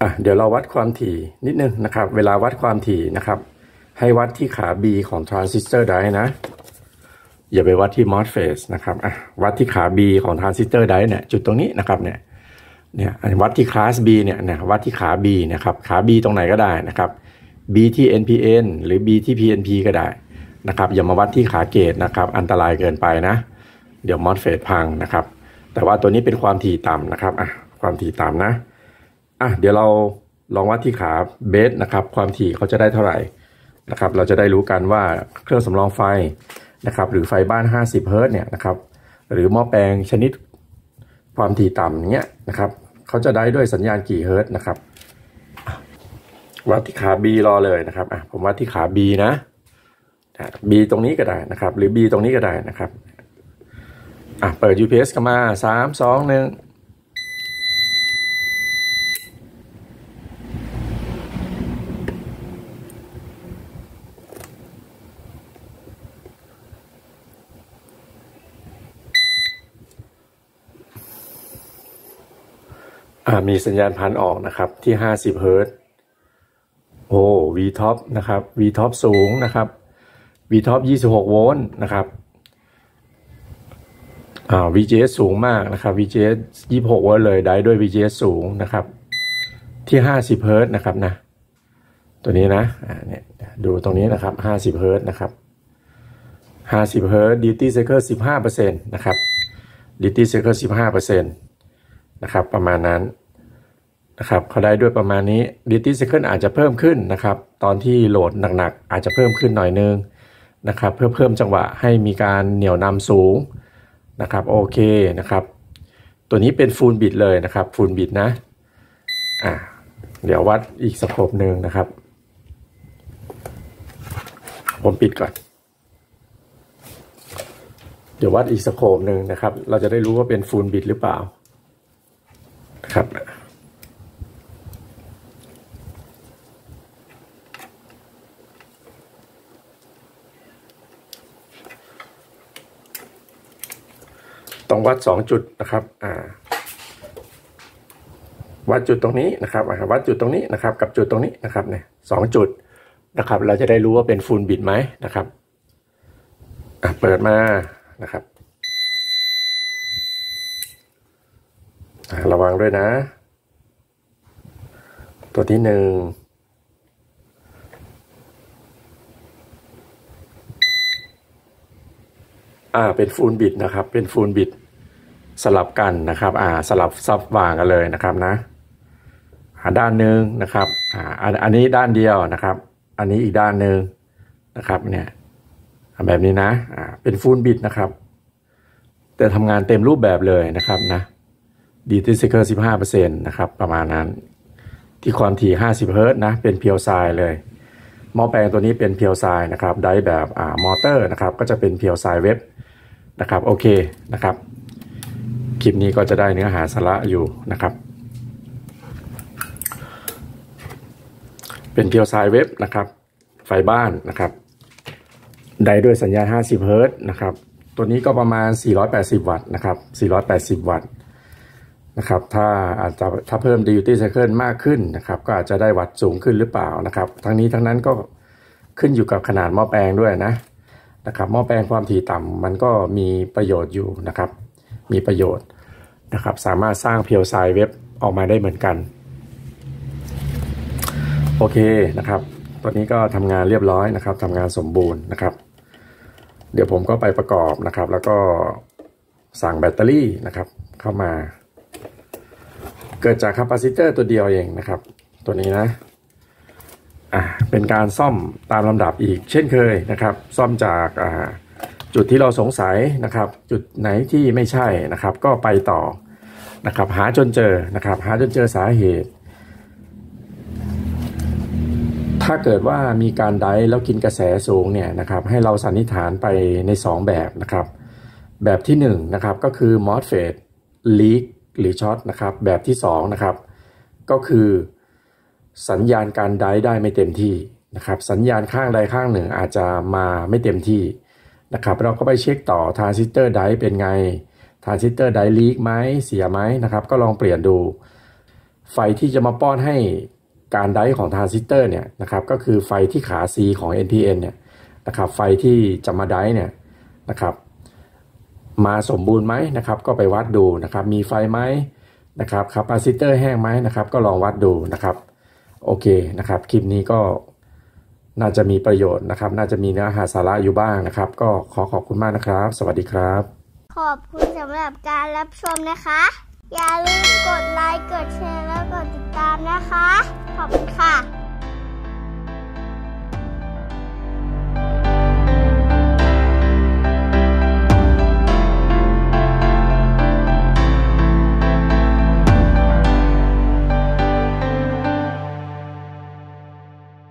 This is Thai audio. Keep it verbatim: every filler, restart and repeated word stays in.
อ่ะเดี๋ยวเราวัดความถี่นิดนึงนะครับเวลาวัดความถี่นะครับให้วัดที่ขา B ของทรานซิสเตอร์ไดนะอย่าไปวัดที่ MOSFET นะครับอ่ะวัดที่ขา B ของทรานซิสเตอร์ไดเนี่ยจุดตรงนี้นะครับเนี่ยเนี่ยวัดที่คลาส B เนี่ยเนี่ยวัดที่ขา B นะครับขา B ตรงไหนก็ได้นะครับ B ที่ เอ็น พี เอ็น หรือ B ที่ พี เอ็น พี ก็ได้นะครับอย่ามาวัดที่ขาเกตนะครับอันตรายเกินไปนะเดี๋ยว MOSFET พังนะครับแต่ว่าตัวนี้เป็นความถี่ต่ำนะครับอ่ะความถี่ต่ำนะอ่ะเดี๋ยวเราลองวัดที่ขาเบสนะครับความถี่เขาจะได้เท่าไหร่นะครับเราจะได้รู้กันว่าเครื่องสำรองไฟนะครับหรือไฟบ้านห้าสิบเฮิร์ตซ์เนี่ยนะครับหรือหม้อแปลงชนิดความถี่ต่ำอย่างเงี้ยนะครับเขาจะได้ด้วยสัญญาณกี่เฮิร์ตซ์นะครับวัดที่ขา B รอเลยนะครับอ่ะผมวัดที่ขา B นะ B ตรงนี้ก็ได้นะครับหรือ B ตรงนี้ก็ได้นะครับอ่ะเปิด ยู พี เอส กันมาสาม สอง หนึ่งมีสัญญาณพันออกนะครับที่ห้าสิบเฮิร์ตซ์โอ้ V top นะครับ V top สูงนะครับ V top ยี่สิบหกโวลต์นะครับอ่า วี จี เอส สูงมากนะครับ วี จี เอส ยี่สิบหกโวลต์เลยได้ด้วย วี จี เอส สูงนะครับที่ห้าสิบเฮิร์ตซ์นะครับนะตัวนี้นะอ่าเนี่ยดูตรงนี้นะครับห้าสิบเฮิร์ตซ์นะครับห้าสิบเฮิร์ตซ์ duty cycle สิบห้าเปอร์เซ็นต์ นะครับ duty cycle สิบห้าเปอร์เซ็นต์นะครับประมาณนั้นนะครับเขาได้ด้วยประมาณนี้ duty cycle อาจจะเพิ่มขึ้นนะครับตอนที่โหลดหนักๆอาจจะเพิ่มขึ้นหน่อยนึงนะครับเพื่อเพิ่มจังหวะให้มีการเหนี่ยวนำสูงนะครับโอเคนะครับตัวนี้เป็นฟูลบิตเลยนะครับฟูลบิตนะอ่ะเดี๋ยววัดอีกสโคปหนึ่งนะครับผมปิดก่อนเดี๋ยววัดอีกสโคปหนึ่งนะครับเราจะได้รู้ว่าเป็นฟูลบิตหรือเปล่าครับต้องวัดสองจุดนะครับอ่าวัดจุดตรงนี้นะครับวัดจุดตรงนี้นะครับกับจุดตรงนี้นะครับเนี่ยสองจุดนะครับเราจะได้รู้ว่าเป็นฟูลบิตไหมนะครับอ่ะเปิดมานะครับระวังด้วยนะตัวที่หนึ่งอ่าเป็นฟูลบิตนะครับเป็นฟูลบิตสลับกันนะครับอ่าสลับซับวางกันเลยนะครับนะด้านหนึ่งนะครับอ่าอันนี้ด้านเดียวนะครับอันนี้อีกด้านหนึ่งนะครับเนี่ยแบบนี้นะอ่าเป็นฟูลบิตนะครับแต่ทำงานเต็มรูปแบบเลยนะครับนะduty cycle สิบห้าเปอร์เซ็นต์ นะครับประมาณนั้นที่ความถี่ห้าสิบเฮิร์ตซ์นะเป็นเพียวไซด์เลยหม้อแปลงตัวนี้เป็นเพียวไซด์นะครับได้แบบอ่ามอเตอร์นะครับก็จะเป็นเพียวไซด์เว็บนะครับโอเคนะครับคลิปนี้ก็จะได้เนื้อหาสาระอยู่นะครับเป็นเพียวไซด์เว็บนะครับไฟบ้านนะครับได้ด้วยสัญญาณห้าสิบเฮิร์ตซ์นะครับตัวนี้ก็ประมาณสี่ร้อยแปดสิบวัตต์นะครับสี่ร้อยแปดสิบวัตต์นะครับถ้าอาจจะถ้าเพิ่ม duty cycle มากขึ้นนะครับก็อาจจะได้วัตต์สูงขึ้นหรือเปล่านะครับทั้งนี้ทั้งนั้นก็ขึ้นอยู่กับขนาดหม้อแปลงด้วยนะนะครับหม้อแปลงความถี่ต่ำมันก็มีประโยชน์อยู่นะครับมีประโยชน์นะครับสามารถสร้างเพียวไซด์เว็บออกมาได้เหมือนกันโอเคนะครับตัวนี้ก็ทำงานเรียบร้อยนะครับทำงานสมบูรณ์นะครับเดี๋ยวผมก็ไปประกอบนะครับแล้วก็สั่งแบตเตอรี่นะครับเข้ามาเกิดจากคาปาซิเตอร์ตัวเดียวเองนะครับตัวนี้นะอ่าเป็นการซ่อมตามลำดับอีกเช่นเคยนะครับซ่อมจากอ่าจุดที่เราสงสัยนะครับจุดไหนที่ไม่ใช่นะครับก็ไปต่อนะครับหาจนเจอนะครับหาจนเจอสาเหตุถ้าเกิดว่ามีการไดแล้วกินกระแสสูงเนี่ยนะครับให้เราสันนิษฐานไปในสองแบบนะครับแบบที่หนึ่งนะครับก็คือ MOSFET leak หรือช็อตนะครับแบบที่สองนะครับก็คือสัญญาณการไดได้ไม่เต็มที่นะครับสัญญาณข้างใดข้างหนึ่งอาจจะมาไม่เต็มที่นะครับเราก็ไปเช็คต่อทรานซิสเตอร์ไดเป็นไงทรานซิสเตอร์ไดลีกไหมเสียไหมนะครับก็ลองเปลี่ยนดูไฟที่จะมาป้อนให้การไดฟ์ของทรานซิสเตอร์เนี่ยนะครับก็คือไฟที่ขา C ของ เอ็น พี เอ็น เนี่ยนะครับไฟที่จะมาไดฟ์เนี่ยนะครับมาสมบูรณ์ไหมนะครับก็ไปวัดดูนะครับมีไฟไหมนะครับคาปาซิเตอร์แห้งไหมนะครับก็ลองวัดดูนะครับโอเคนะครับคลิปนี้ก็น่าจะมีประโยชน์นะครับน่าจะมีเนื้อหาสาระอยู่บ้างนะครับก็ขอขอบคุณมากนะครับสวัสดีครับขอบคุณสำหรับการรับชมนะคะอย่าลืมกดไลค์กดแชร์แล้วกดติดตามนะคะขอบคุณค่ะ